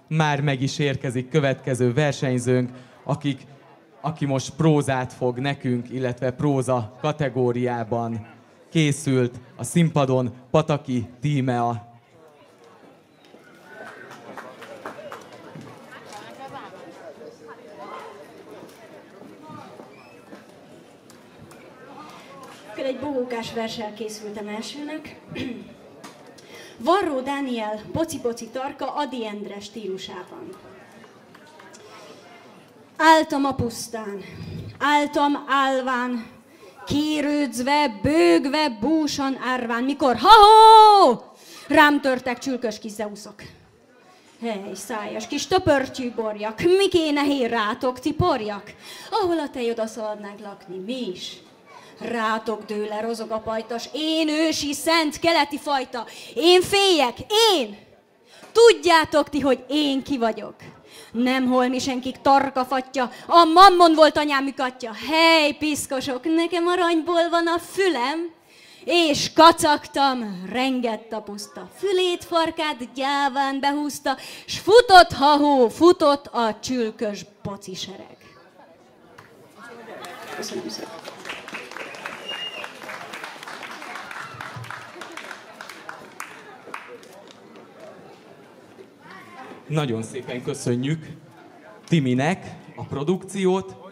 már meg is érkezik következő versenyzőnk, aki most prózát fog nekünk, illetve próza kategóriában készült a színpadon, Pataki Tímea. Egy bohókás verssel készültem elsőnek. Varró Dániel, Poci-poci tarka, Ady Endre stílusában. Álltam a pusztán, álltam állván, kérődzve, bőgve, búsan, árván, mikor ha-ho! Rám törtek csülkös kis zeuszok. Hely, szájas kis töpörtyű borjak, mi kéne hér rátok, ti porjak? Ahol a tej odaszaladnánk lakni, mi is. Rátok dőle rozog a pajtas, én ősi, szent, keleti fajta. Én féljek, én! Tudjátok ti, hogy én ki vagyok. Nem holmi senkik tarkafatja, a mammon volt anyám mükatja. Hely, piszkosok, nekem aranyból van a fülem, és kacagtam, rengett a puszta. Fülét, farkát gyáván behúzta, s futott ha-hó, futott a csülkös pocisereg. Köszönöm szépen. Nagyon szépen köszönjük Timinek a produkciót,